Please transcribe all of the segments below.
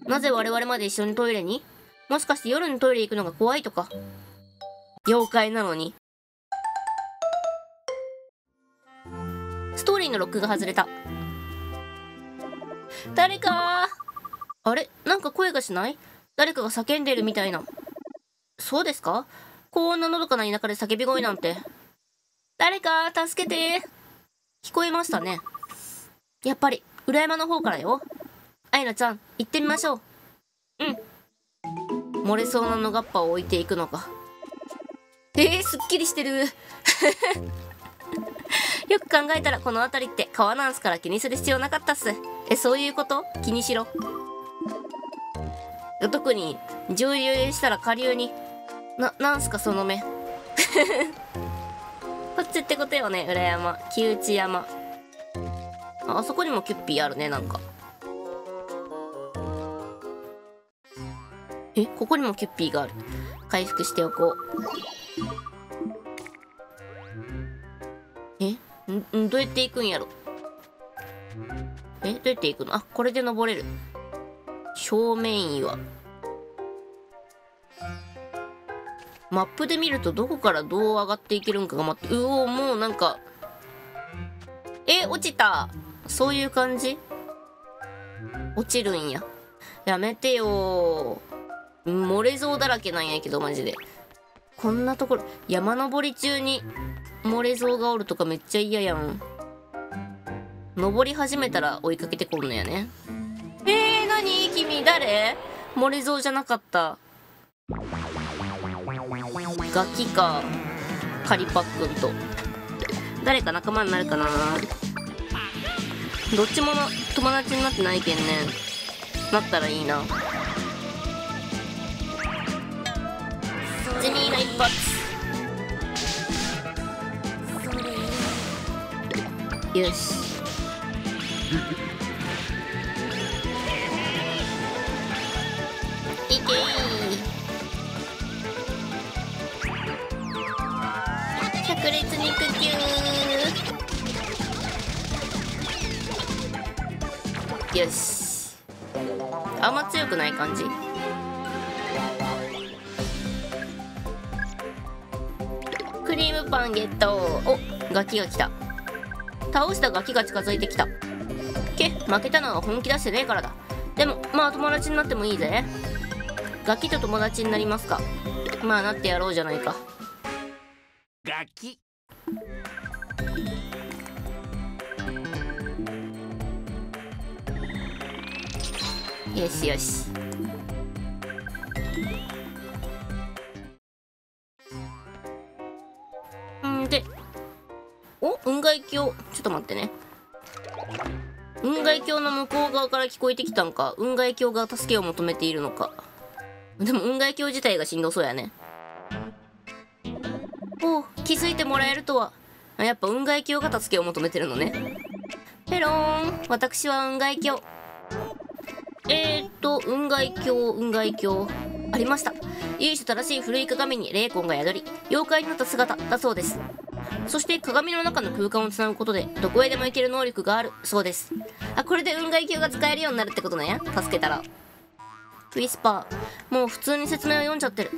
なぜ我々まで一緒にトイレに？もしかして夜にトイレ行くのが怖いとか？妖怪なのに。ストーリーのロックが外れた。誰かあれ、なんか声がしない？誰かが叫んでいるみたいな。そうですか？こんなのどかな田舎で叫び声なんて。誰か助けて。聞こえましたね。やっぱり裏山の方からよ。アイナちゃん、行ってみましょう。うん。漏れそうなのがっぱを置いていくのか。すっきりしてる。よく考えたらこの辺りって川なんすから気にする必要なかったっす。そういうこと？気にしろ。特に上流したら下流に。なんすかその目。こっちってことよね。裏山、木内山。あそこにもキュッピーあるね。なんかここにもキュッピーがある。回復しておこう。どうやって行くんやろ。どうやって行くの？あ、これで登れる。正面岩。マップで見るとどこからどう上がっていけるんかが待って。もうなんか落ちた。そういう感じ？落ちるんや。やめてよー。漏れ像だらけなんやけどマジで。こんなところ山登り中に漏れ像がおるとかめっちゃ嫌やん。登り始めたら追いかけてこんのやね。何君誰？漏れ像じゃなかった。ガキかカリパックンと誰か仲間になるかな。どっちも友達になってないけんね。なったらいいな。ジミーが一発。よし。いけー。百列肉球。よし。あんま強くない感じ。クリームパンゲット。お、ガキが来た。倒したガキが近づいてきた。負けたのは本気出してねえからだ。でもまあ友達になってもいいぜ。ガキと友達になりますか？まあなってやろうじゃないか。 ガキ。 よしよし。で、雲海峡。ちょっと待ってね。雲海峡の向こう側から聞こえてきたんか、雲海峡が助けを求めているのか。でも雲海峡自体がしんどそうやね。気づいてもらえるとは。やっぱ雲海峡が助けを求めてるのね。ペローン、私は雲海峡。雲海峡ありました。由緒正しい古い鏡に霊魂が宿り、妖怪になった姿だそうです。そして鏡の中の空間をつなぐことでどこへでも行ける能力があるそうです。これで雲海峡が使えるようになるってことね。助けたら。ウィスパー、もう普通に説明を読んじゃってる。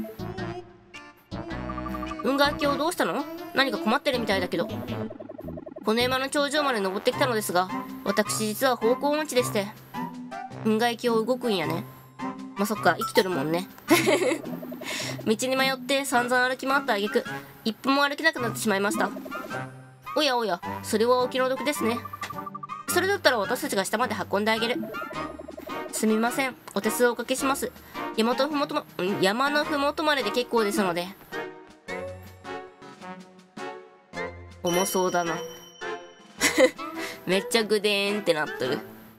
雲海峡どうしたの？何か困ってるみたいだけど。この山の頂上まで登ってきたのですが、私実は方向音痴でして。雲海峡動くんやね。まあ、そっか、生きとるもんね。道に迷って散々歩き回った挙句、一歩も歩けなくなってしまいました。おやおや、それはお気の毒ですね。それだったら私たちが下まで運んであげる。すみません、お手数をおかけします。山のふもとまでで結構ですので。重そうだな。めっちゃグデーンってなっとる。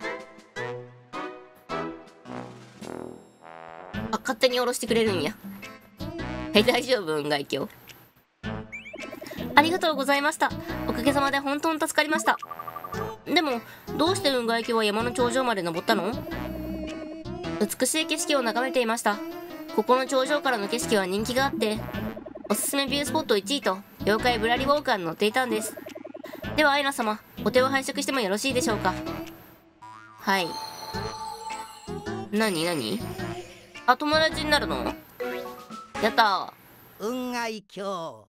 勝手に下ろしてくれるんや。大丈夫？雲海峡。ありがとうございました。おかげさまで本当に助かりました。でもどうして雲海峡は山の頂上まで登ったの？美しい景色を眺めていました。ここの頂上からの景色は人気があって、おすすめビュースポット1位と妖怪ブラリウォーカーに乗っていたんです。ではアイナ様、お手を拝借してもよろしいでしょうか？はい。 何何？あ、友達になるの？やったー。 雲海峡。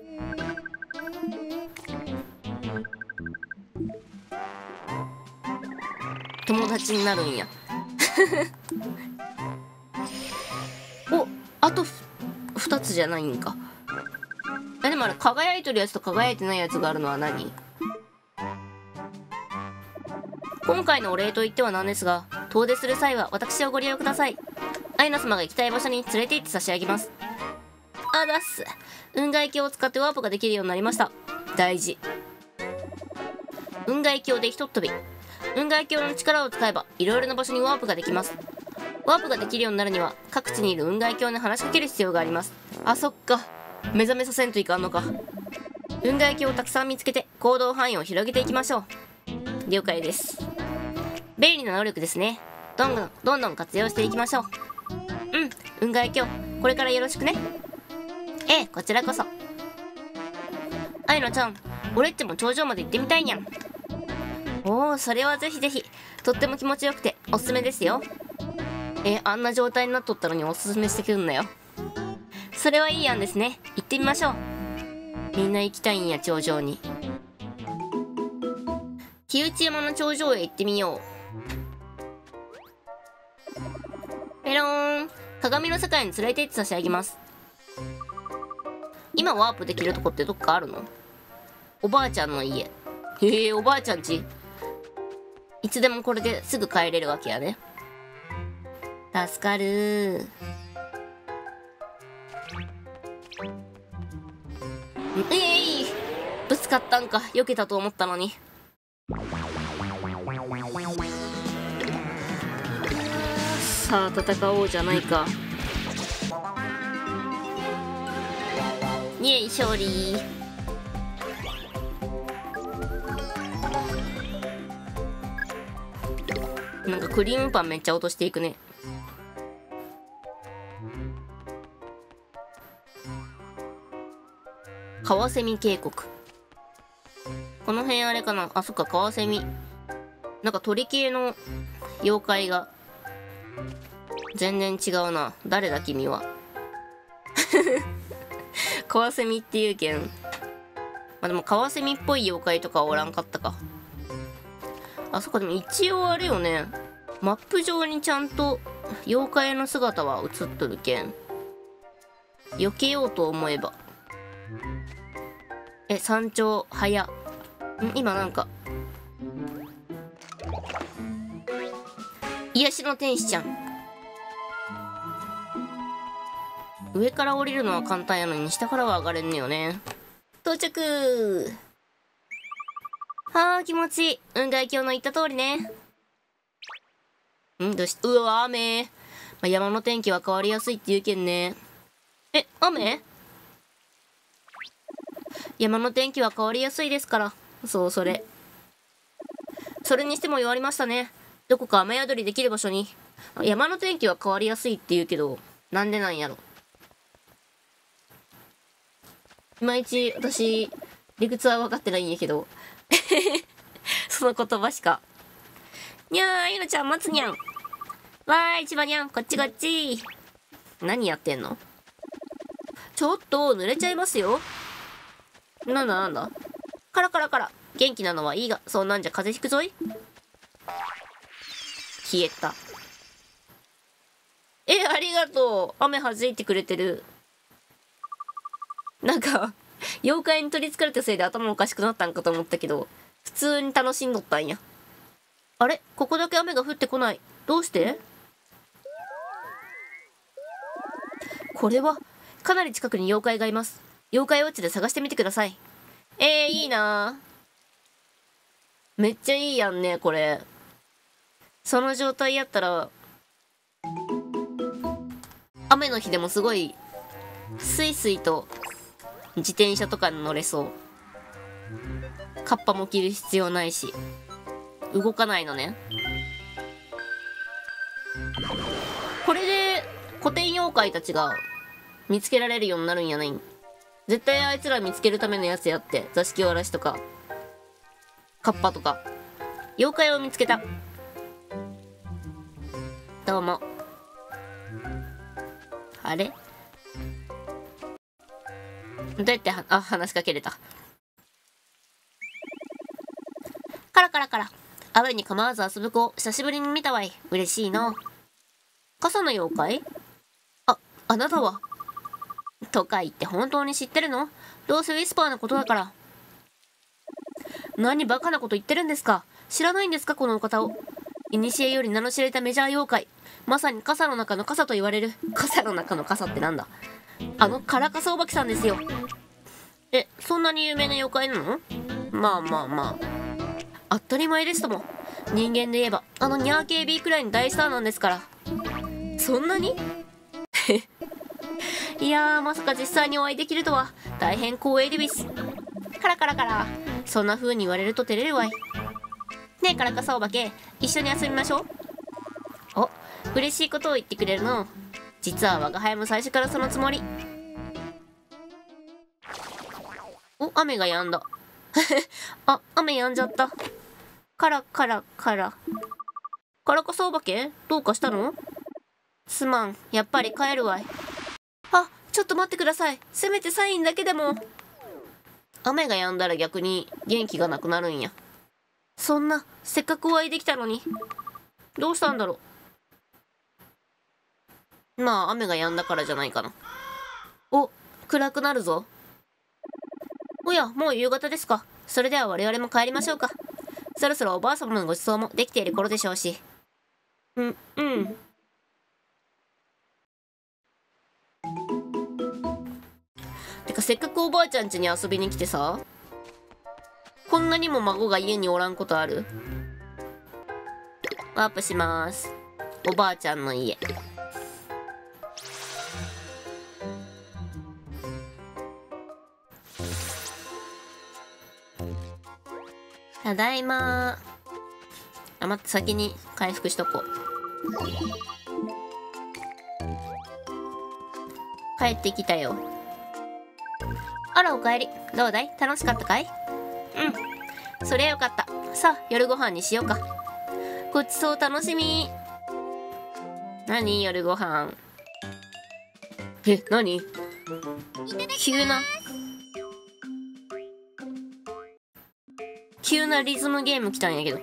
友達になるんや。お、あと2つじゃないんか。でもあれ、輝いてるやつと輝いてないやつがあるのは何？今回のお礼と言ってはなんですが、遠出する際は私をご利用ください。アイナ様が行きたい場所に連れて行って差し上げます。あだっす。雲海鏡を使ってワープができるようになりました。大事。雲海鏡でひとっ飛び。雲海鏡の力を使えばいろいろな場所にワープができます。ワープができるようになるには各地にいる雲海鏡に話しかける必要があります。あ、そっか。目覚めさせんといかんのか。雲海鏡をたくさん見つけて行動範囲を広げていきましょう。了解です。便利な能力ですね。どんどん活用していきましょう。うん、雲海鏡これからよろしくね。ええ、こちらこそ。アイナちゃん、俺っちも頂上まで行ってみたいにゃん。おお、それはぜひぜひ。とっても気持ちよくておすすめですよ。あんな状態になっとったのにおすすめしてくんなよ。それはいい案ですね。行ってみましょう。みんな行きたいんや、頂上に。木内山の頂上へ行ってみよう。ペローン。鏡の世界に連れて行って差し上げます。今ワープできるとこってどっかあるの？おばあちゃんの家。へえ、おばあちゃん家。いつでもこれですぐ帰れるわけやね。助かるー。ぶつかったんか。避けたと思ったのに。さあ戦おうじゃないか。イエイ勝利。なんかクリームパンめっちゃ落としていくね。カワセミ渓谷。この辺あれかな。あ、そっか、カワセミ。なんか鳥系の妖怪が全然違うな。誰だ君は。カワセミっていうけん。まあでもカワセミっぽい妖怪とかはおらんかったか。あ、そっか、でも一応あれよね。マップ上にちゃんと妖怪の姿は映っとるけん。避けようと思えば。山頂早。今なんか癒しの天使ちゃん。上から降りるのは簡単やのに下からは上がれんねよね。到着。はあ、気持ちいい。雲海鏡の言った通りね。どうし、うわ、雨。山の天気は変わりやすいって言うけんね。雨？山の天気は変わりやすいですから。そう、それにしても弱りましたね。どこか雨宿りできる場所に。山の天気は変わりやすいって言うけど、なんでなんやろ。いまいち私理屈は分かってないんやけど。その言葉しか。にゃー、ゆなちゃん待つにゃん。わーい、千葉にゃん、こっちこっち。何やってんの？ちょっと濡れちゃいますよ。なんだカラカラカラ。元気なのはいいが、そんなんじゃ風邪ひくぞい。消えた。ありがとう。雨弾いてくれてる。なんか妖怪に取りつかれたせいで頭おかしくなったんかと思ったけど、普通に楽しんどったんや。あれ、ここだけ雨が降ってこない。どうして？これはかなり近くに妖怪がいます。妖怪ウォッチで探してみてください。いいな。めっちゃいいやんね、これ。その状態やったら雨の日でもすごいスイスイと自転車とかに乗れそう。カッパも着る必要ないし動かないのね。これで古典妖怪たちが見つけられるようになるんやない。絶対あいつら見つけるためのやつやって。座敷わらしとかカッパとか。妖怪を見つけた。 どうも。あれ、どうやって話しかけれた。カラカラカラ。雨に構わず遊ぶ子、久しぶりに見たわい。嬉しいな。傘の妖怪？あなたは。とか言って本当に知ってるの？どうせウィスパーのことだから。何バカなこと言ってるんですか？知らないんですかこのお方を。古より名の知れたメジャー妖怪。まさに傘の中の傘と言われる。傘の中の傘ってなんだ？カラカサおばきさんですよ。そんなに有名な妖怪なの？まあまあまあ。当たり前ですとも。人間で言えば、ニャー KB くらいの大スターなんですから。そんなにいやー、まさか実際にお会いできるとは、大変光栄でびす。カラカラカラ。そんな風に言われると照れるわい。ねえ、カラカサお化け、一緒に遊びましょう。嬉しいことを言ってくれるの。実は我が輩も最初からそのつもり。雨が止んだ。雨止んじゃった。カラカラカラ。カラカサお化け、どうかしたの？すまん、やっぱり帰るわい。ちょっと待ってください。せめてサインだけでも。雨が止んだら逆に元気がなくなるんや。そんな、せっかくお会いできたのに。どうしたんだろう。まあ、雨が止んだからじゃないかな。暗くなるぞ。おや、もう夕方ですか。それでは我々も帰りましょうか。そろそろおばあ様のご馳走もできている頃でしょうし。うん。てか、せっかくおばあちゃん家に遊びに来てさ、こんなにも孫が家におらんことある？ワープしまーす。おばあちゃんの家。ただいまー。待って、先に回復しとこう。帰ってきたよ。あら、おかえり。どうだい？楽しかったかい？うん、そりゃよかった。さあ、夜ご飯にしようか。ごちそう楽しみ。何？夜ご飯。何？急なリズムゲーム来たんやけど。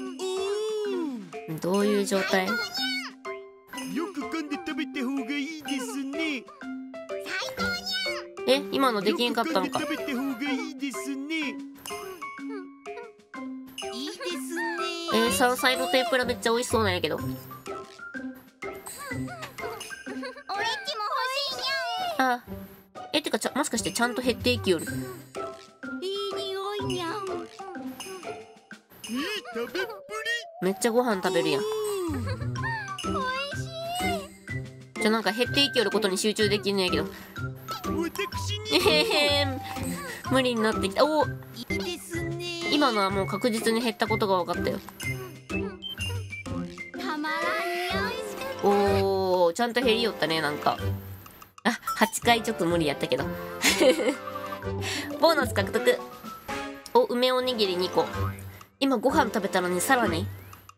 どういう状態？ よく噛んで食べた方がいいですね。 今のできんかったのか。 よく噛んで食べた方がいいですね。いいですね。 山菜の天ぷらめっちゃ美味しそうなんやけど。 オレンジも欲しいにゃん。 てかもしかしてちゃんと減っていきよる。 いい匂いにゃん。 食べっぷめっちゃご飯食べるやん。なんか減っていきよることに集中できんのやけど。 り。私に。 無理になってきた。 いいですね。 今のはもう確実に減ったことが分かったよ。 たまらんにゃん。 ちゃんと減りよったね。なんか8回ちょっと無理やったけどボーナス獲得。梅おにぎり2個。今ご飯食べたのにさらに。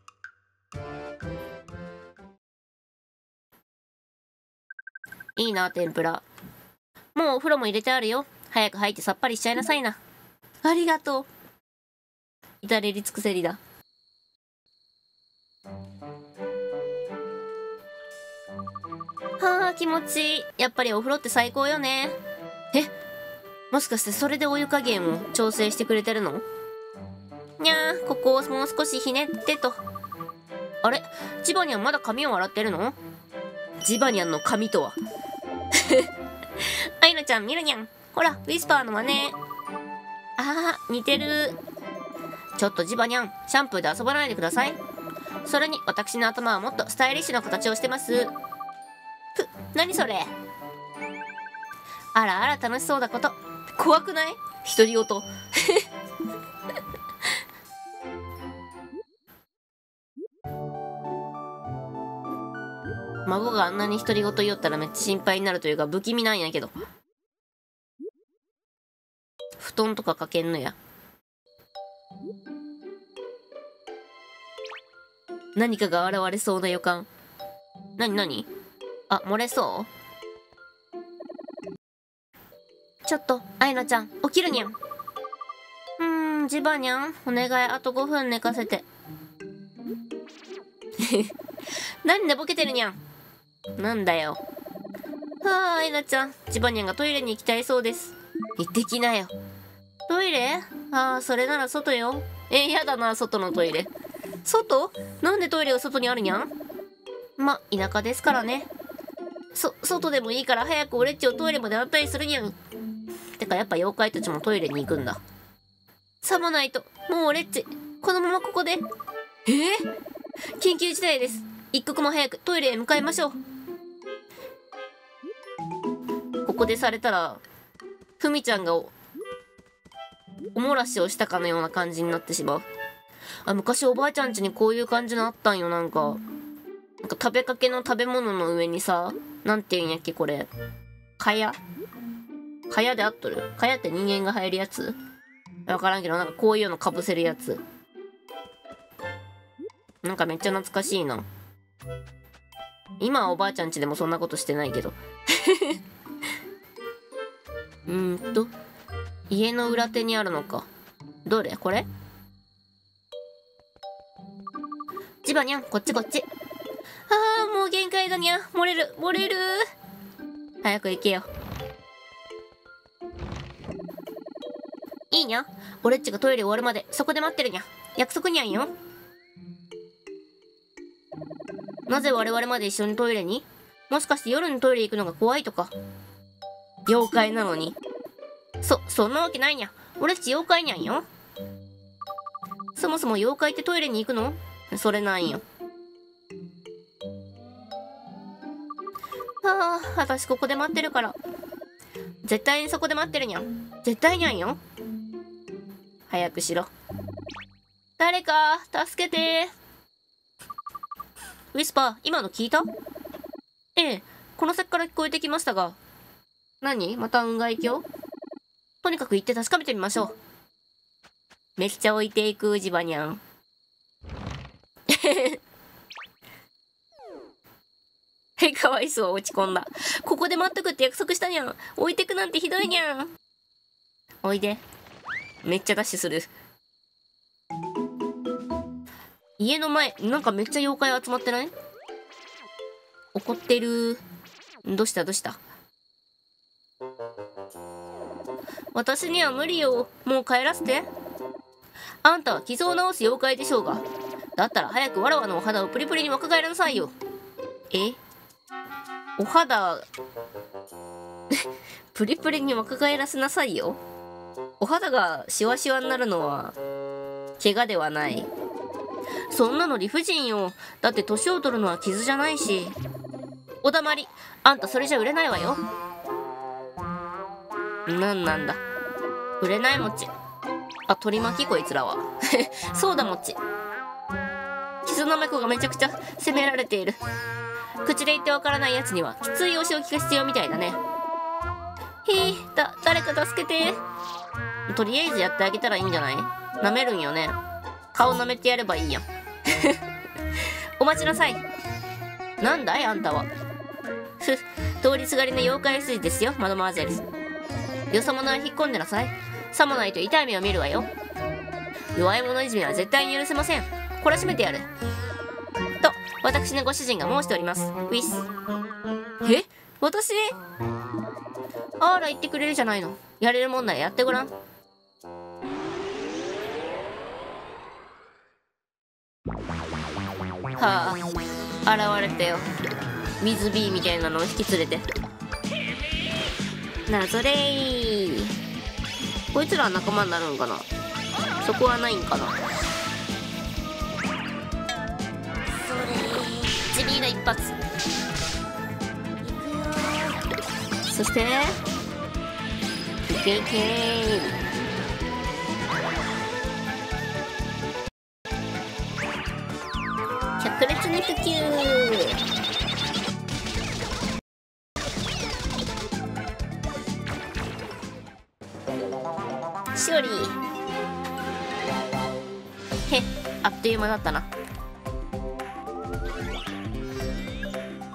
いいな、天ぷら。もうお風呂も入れてあるよ。早く入ってさっぱりしちゃいなさいな。ありがとう。至れり尽くせりだ。気持ちいい。やっぱりお風呂って最高よね。もしかしてそれでお湯加減を調整してくれてるの？にゃー、ここをもう少しひねってと。あれ、ジバニャンまだ髪を洗ってるの？ジバニャンの髪とはアイナちゃん見るにゃん。ほら、ウィスパーの真似。似てる。ちょっとジバニャン、シャンプーで遊ばないでください。それに私の頭はもっとスタイリッシュな形をしてます。何それ。あらあら、楽しそうだこと。怖くない？独り言孫があんなに独り言言おったらめっちゃ心配になるというか不気味なんやけど。布団とかかけんのや。何かが現れそうな予感。 なになに？あ、漏れそう？ちょっと、アイナちゃん、起きるにゃん。ジバニャン、お願い、あと5分寝かせて。何寝ぼけてるにゃん。なんだよ。はあ、アイナちゃん、ジバニャンがトイレに行きたいそうです。行ってきなよ。トイレ？ああ、それなら外よ。やだな、外のトイレ。外？なんでトイレが外にあるにゃん？ま、田舎ですからね。外でもいいから早くオレッチをトイレまで案内するにゃん。てかやっぱ妖怪たちもトイレに行くんだ。さもないと、もうオレッチ、このままここで。緊急事態です。一刻も早くトイレへ向かいましょう。ここでされたら、ふみちゃんがおもらしをしたかのような感じになってしまう。あ、昔おばあちゃん家にこういう感じのあったんよ。なんか食べかけの食べ物の上にさ、なんていうんやっけこれ、かやで合っとる？かやって人間が入るやつ？わからんけど、なんかこういうのかぶせるやつ。なんかめっちゃ懐かしいな。今はおばあちゃん家でもそんなことしてないけど。家の裏手にあるのか。どれ？これ？ジバニャン、こっちこっち。ああ、もう限界だにゃ。漏れる。早く行けよ。いいにゃ。オレッチがトイレ終わるまでそこで待ってるにゃ。約束にゃんよ。なぜ我々まで一緒にトイレに？もしかして夜にトイレ行くのが怖いとか？妖怪なのに。そんなわけないにゃ。オレッチ妖怪にゃんよ。そもそも妖怪ってトイレに行くの？それなんよ。ああ、私ここで待ってるから。絶対にそこで待ってるにゃん。絶対にゃんよ。早くしろ。誰か助けて。ウィスパー、今の聞いた？ええ、この先から聞こえてきましたが。何？また雲海鏡？とにかく行って確かめてみましょう。めっちゃ置いていくジバニャン。かわいそう、落ち込んだ。ここで待っとくって約束したにゃん。置いてくなんてひどいにゃん。おいで。めっちゃダッシュする。家の前、なんかめっちゃ妖怪集まってない？怒ってる。どうした？私には無理よ。もう帰らせて。あんたは傷を治す妖怪でしょうが。だったら早くわらわのお肌をプリプリに若返らなさいよ。お肌プリプリに若返らせなさいよ。お肌がシワシワになるのは怪我ではない。そんなの理不尽よ。だって年を取るのは傷じゃないし。おだまり。あんたそれじゃ売れないわよ。なんだ売れないもち。あ、取り巻きこいつらは。そうだもち。傷の猫がめちゃくちゃ責められている。口で言ってわからないやつにはきついお仕置きが必要みたいだね。誰か助けて。とりあえずやってあげたらいいんじゃない？舐めるんよね。顔舐めてやればいいやん。お待ちなさい。なんだいあんたは。通りすがりの妖怪筋ですよ、マドマーゼル。よそ者は引っ込んでなさい。さもないと痛い目を見るわよ。弱い者いじめは絶対に許せません。懲らしめてやると私のご主人が申しております。ウィス。私？あら言ってくれるじゃないの。やれるもんならやってごらん。はあ、現れたよ。水ビーみたいなのを引き連れて。なぞれー。こいつらは仲間になるんかな？そこはないんかな？ジビーの一発。そしていけいけー。百列肉球。勝利。あっという間だったな。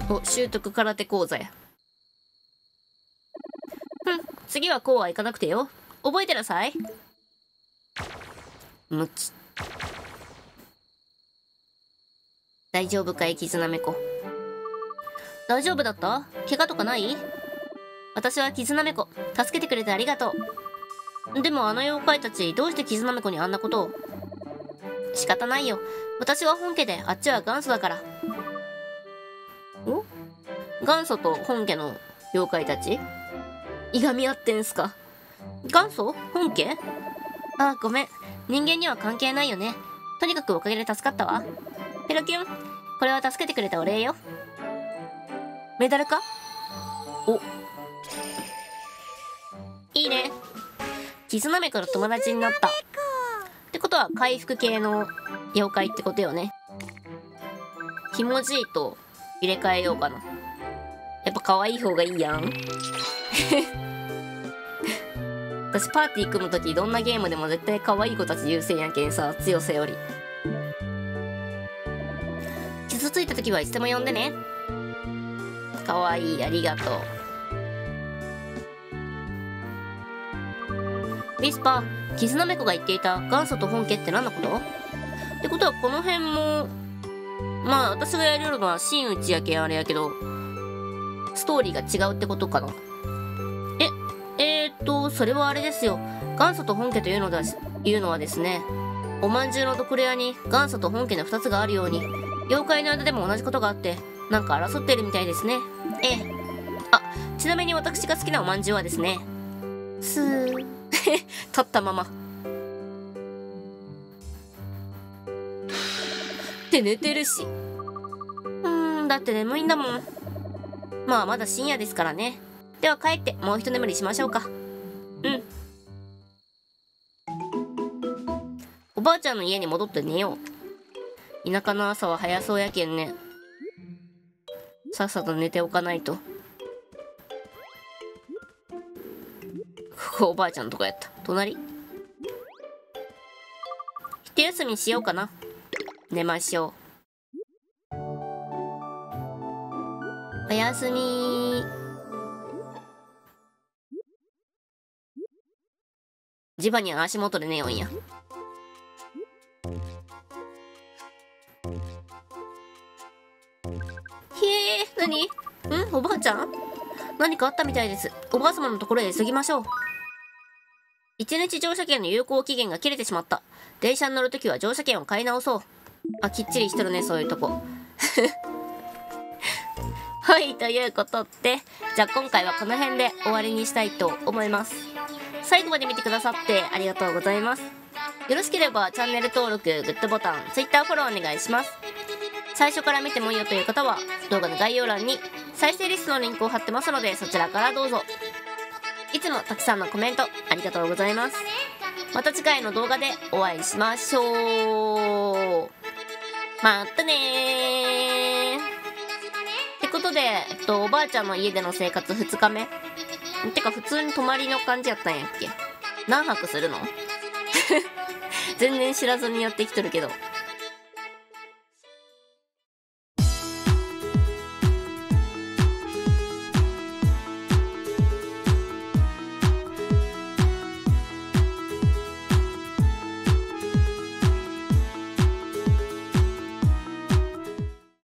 お、習得空手講座や。次はこうはいかなくてよ。覚えてなさい。むつ。大丈夫かい、絆猫。大丈夫だった？怪我とかない？私は絆猫。助けてくれてありがとう。でもあの妖怪たち、どうして絆猫にあんなことを？仕方ないよ。私は本家で、あっちは元祖だから。お？元祖と本家の妖怪たち？いがみ合ってんすか？元祖？本家？あ、ごめん。人間には関係ないよね。とにかくおかげで助かったわ。ペロキュン。これは助けてくれたお礼よ。メダルか？お。いいね。絆猫と友達になった。ってことは回復系の妖怪ってことよね。ひもじいと入れ替えようかな。やっぱ可愛い方がいいやん。私パーティー組むときどんなゲームでも絶対可愛い子たち優先やけんさ、強さより。傷ついたときはいつでも呼んでね。可愛い、ありがとう。ビスパ、絆猫が言っていた元祖と本家って何のこと？ってことはこの辺も、まあ私がやるのは真打ちやけんあれやけど、ストーリーが違うってことかな。それはあれですよ。元祖と本家というのはですね、おまんじゅうの毒レアに元祖と本家の2つがあるように、妖怪の間でも同じことがあって、なんか争ってるみたいですね。ええ。あ、ちなみに私が好きなおまんじゅうはですね、スー。立ったまま。って寝てるし。だって眠いんだもん。まあまだ深夜ですからね。では帰ってもう一眠りしましょうか。おばあちゃんの家に戻って寝よう。田舎の朝は早そうやけんね。さっさと寝ておかないと。ここおばあちゃんのとこやった。隣？一休みしようかな。寝ましょう。おやすみ。ジバニャン足元で寝よんや。へえ、何？おばあちゃん？何かあったみたいです。おばあ様のところへ急ぎましょう。1日乗車券の有効期限が切れてしまった。電車に乗るときは乗車券を買い直そう。あ、きっちりしとるね、そういうとこ。はい、ということで、じゃあ今回はこの辺で終わりにしたいと思います。最後まで見てくださってありがとうございます。よろしければチャンネル登録、グッドボタン、Twitter フォローお願いします。最初から見てもいいよという方は動画の概要欄に再生リストのリンクを貼ってますので、そちらからどうぞ。いつもたくさんのコメントありがとうございます。また次回の動画でお会いしましょう。またねー。ってことで、おばあちゃんの家での生活2日目。てか普通に泊まりの感じやったんやっけ。何泊するの？全然知らずにやってきとるけど。